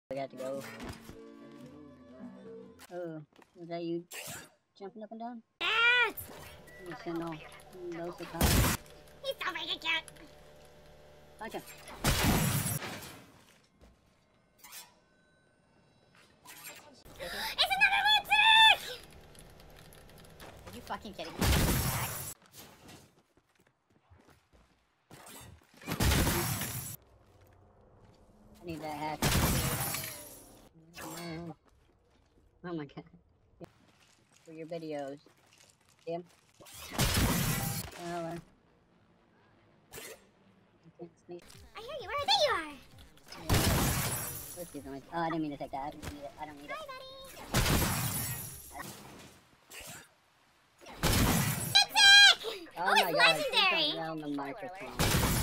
I got to go. Oh, was that you jumping up and down? Yes! You send all those to come. He's so freaking cute! Punch him. It's another lipstick! Are you fucking kidding me? I need that hat. Oh my god. For your videos. See him? I can't sneak. I hear you. Where there you are! Let's do something. Oh, I didn't mean to take that. I didn't need it. I don't need it. Hi, buddy! Oh Oh, my it's god, legendary! he's around the microphone.